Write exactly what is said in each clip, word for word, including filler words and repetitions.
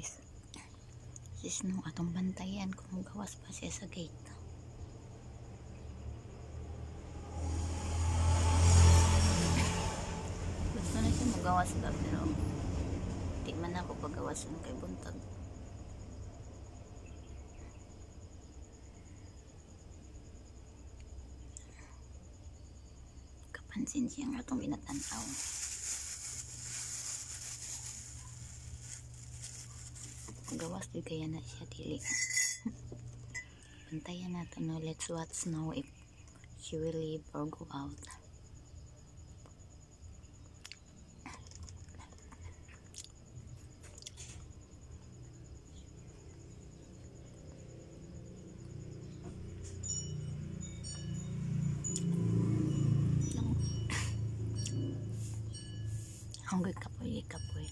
guys. Sisno atong bantayan kung gawas pa siya sa gate. Gusto na siya magawas ka pero di man ako pagawasan kay buntag. Kapansin siya nga itong binatanaw. Gawas di kaya na siya dili. Bantayan natin no. Let's watch now if she will leave or go out. Hungry kapoy, kapoy.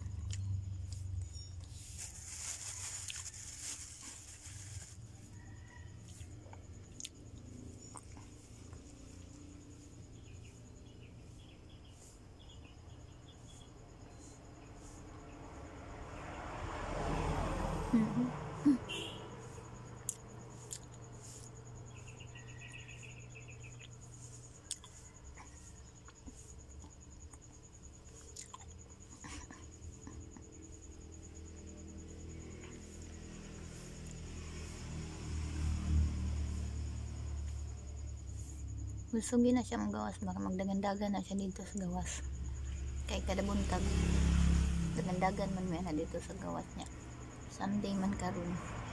Mm-hmm. Gusto na siya magawas, baka magdagandagan na siya dito sa gawas. Kay kada buntag dagandagan man may na dito sa gawas niya. Someday man karon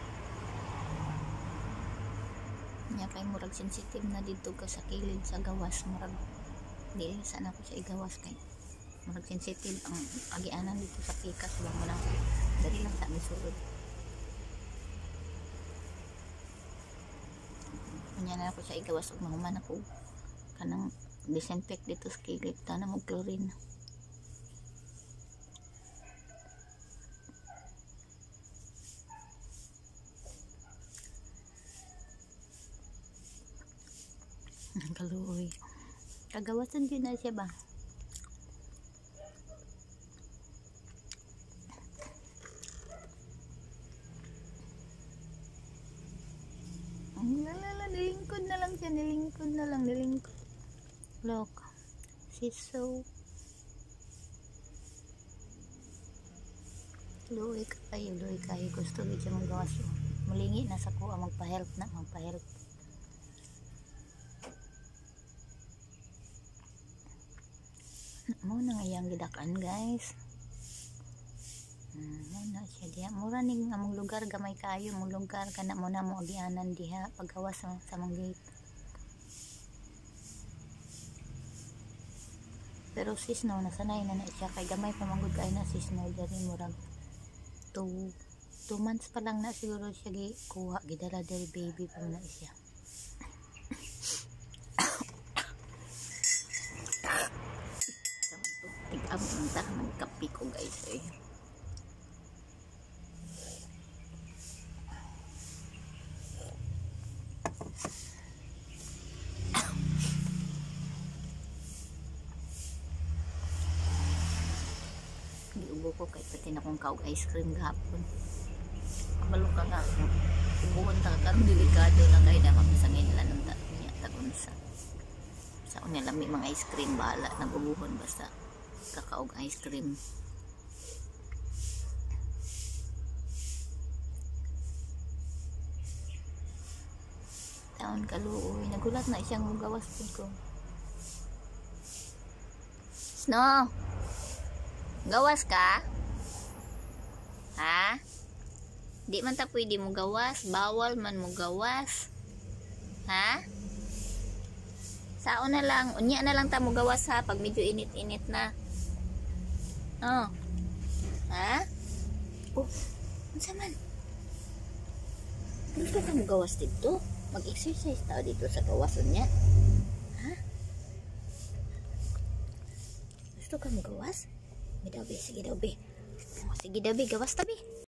niya kay murag sensitive na dito ka sa kilid sa gawas, murag dili sana ko siya igawas kay murag sensitive ang agianan dito sa pikas lang mo lang dali lang sa misulod. Kanya na ako siya igawas ug mahuman ako kanang disinfect dito sa kilid tanang og chlorine. Kaluoy. Kagawasan din na siya ba? Lalala, nilingkod na lang siya. Nilingkod na lang. Nilingkod. Look. She's so luoy kayo. Luoy kayo. Gusto din siya magawas. Mulingi na sa kuha. Magpa-help na. Magpa-help. Mo na ngayang gidakan guys. Hmm, mo na siya diha. Mura ning among lugar gamay kayo, mong lugar kana mo na mo agianan diha paggawas sa, sa mong gate. Pero sis no nasanay na na siya kay gamay pa manggod kay na sis no diri murag two two months pa lang na siguro siya gi kuha gidala diri baby pa na siya. Tig-am unta ng kape ko guys eh. Giubo ko kay pati na kong kaog ice cream gahapon. Kabalo ka nga ako. Ubuhon ta ka delikado na kay na mapisangin lang ng niya tagunsa. Sa unya lami mga ice cream bahala nagubuhon basta kakaog ice cream. Taon kaluoy nagulat na siyang mugawas pud ko. Snow gawas ka? Ha? Di man ta pwede mo gawas, bawal man mo gawas. Ha? Sao na lang, unya na lang ta mo gawas ha pag medyo init-init na. Oh. Ha? Oh, unsa man? Gusto ka mo gawas dito? Mag-exercise tao dito sa gawason niya. Ha? Gusto ka mo gawas? Sige daw, be. Sige daw, be. Oh, sige daw, be. Gawas tabi.